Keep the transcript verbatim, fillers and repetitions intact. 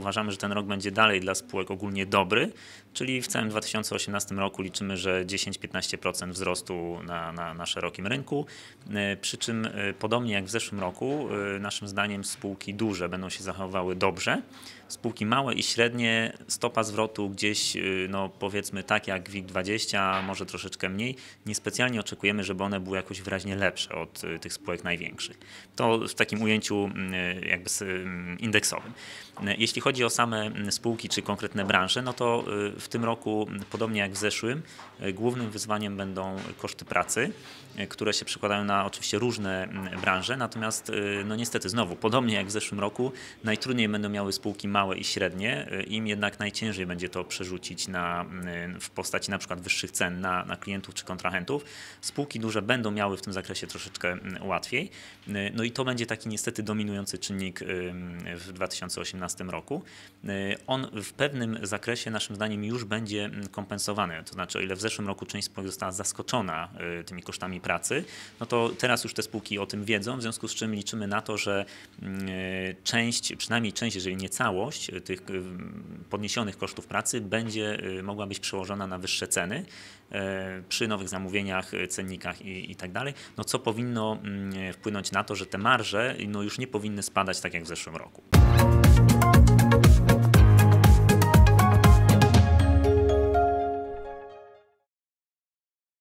uważamy, że ten rok będzie dalej dla spółek ogólnie dobry, czyli w całym dwa tysiące osiemnastym roku liczymy, że dziesięć do piętnastu procent wzrostu na, na, na szerokim rynku, przy czym podobnie jak w zeszłym roku, naszym zdaniem spółki duże będą się zachowywały dobrze. Spółki małe i średnie, stopa zwrotu gdzieś, no powiedzmy tak jak WIG dwadzieścia, może troszeczkę mniej. Niespecjalnie oczekujemy, żeby one były jakoś wyraźnie lepsze od tych spółek największych. To w takim ujęciu jakby indeksowym. Jeśli chodzi o same spółki czy konkretne branże, no to w tym roku, podobnie jak w zeszłym, głównym wyzwaniem będą koszty pracy, które się przekładają na oczywiście różne branże, natomiast no niestety znowu, podobnie jak w zeszłym roku, najtrudniej będą miały spółki małe i średnie, im jednak najciężej będzie to przerzucić na, w postaci na przykład wyższych cen na, na klientów czy kontrahentów. Spółki duże będą miały w tym zakresie troszeczkę łatwiej. No i to będzie taki niestety dominujący czynnik w dwa tysiące osiemnastym roku. On w pewnym zakresie naszym zdaniem już będzie kompensowany, to znaczy o ile w zeszłym roku część spółek została zaskoczona tymi kosztami pracy, no to teraz już te spółki o tym wiedzą, w związku z czym liczymy na to, że część, przynajmniej część, jeżeli nie całość tych podniesionych kosztów pracy będzie mogła być przełożona na wyższe ceny przy nowych zamówieniach, cennikach i, i tak dalej, no co powinno wpłynąć na to, że te marże no już nie powinny spadać tak jak w zeszłym roku.